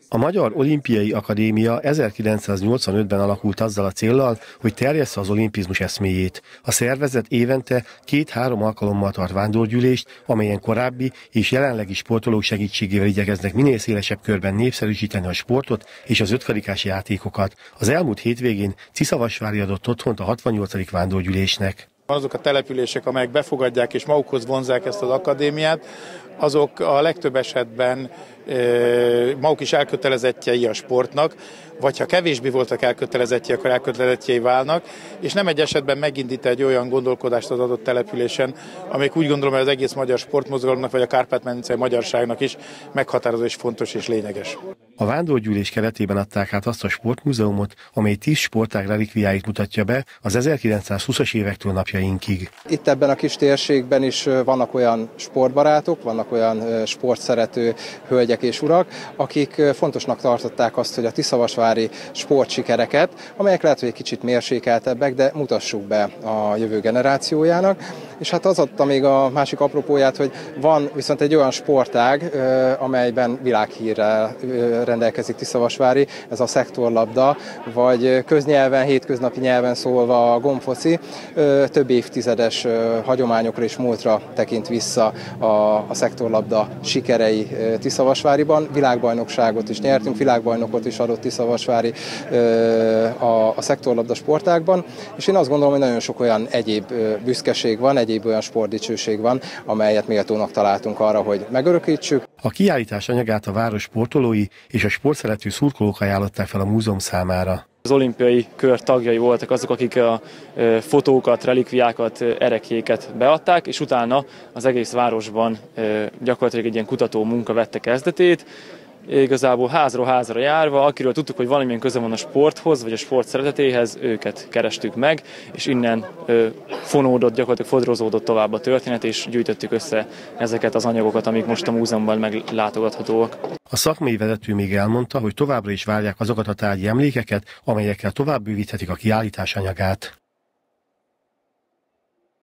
A Magyar Olimpiai Akadémia 1985-ben alakult azzal a céllal, hogy terjessze az olimpizmus eszméjét. A szervezet évente 2-3 alkalommal tart vándorgyűlést, amelyen korábbi és jelenlegi sportolók segítségével igyekeznek minél szélesebb körben népszerűsíteni a sportot és az ötkarikás játékokat. Az elmúlt hétvégén Ciszavasvári adott otthont a 68. vándorgyűlésnek. Azok a települések, amelyek befogadják és magukhoz vonzák ezt az akadémiát, azok a legtöbb esetben maguk is elkötelezettjei a sportnak, vagy ha kevésbé voltak elkötelezettjei, akkor elkötelezettjei válnak, és nem egy esetben megindít egy olyan gondolkodást az adott településen, amelyik úgy gondolom, hogy az egész magyar sportmozgalomnak, vagy a Kárpát-medencei magyarságnak is meghatározó és fontos és lényeges. A vándorgyűlés keretében adták át azt a sportmúzeumot, amely 10 sportág relikviáit mutatja be az 1920-as évektől napjainkig. Itt ebben a kis térségben is vannak olyan sportbarátok, vannak olyan sportszerető hölgyek és urak, akik fontosnak tartották azt, hogy a tiszavasvári sportsikereket, amelyek lehet, hogy egy kicsit mérsékeltebbek, de mutassuk be a jövő generációjának. És hát az adta még a másik apropóját, hogy van viszont egy olyan sportág, amelyben világhírrel rendelkezik Tiszavasvári, ez a szektorlabda, vagy köznyelven, hétköznapi nyelven szólva a gombfoci, több évtizedes hagyományokra és múltra tekint vissza a szektorlabda sikerei Tiszavasváriban. Világbajnokságot is nyertünk, világbajnokot is adott Tiszavasvári a szektorlabda sportágban, és én azt gondolom, hogy nagyon sok olyan egyéb büszkeség van, egyéb olyan sportdicsőség van, amelyet méltónak találtunk arra, hogy megörökítsük. A kiállítás anyagát a város sportolói és a sportszerető szurkolók ajánlották fel a múzeum számára. Az olimpiai kör tagjai voltak azok, akik a fotókat, relikviákat, ereklyéket beadták, és utána az egész városban gyakorlatilag egy ilyen kutató munka vette kezdetét. Igazából házról házra járva, akiről tudtuk, hogy valamilyen köze van a sporthoz, vagy a sport szeretetéhez, őket kerestük meg, és innen fonódott, gyakorlatilag fodrozódott tovább a történet, és gyűjtöttük össze ezeket az anyagokat, amik most a múzeumban meglátogathatóak. A szakmai vezető még elmondta, hogy továbbra is várják azokat a tárgyi emlékeket, amelyekkel tovább bővíthetik a kiállítás anyagát.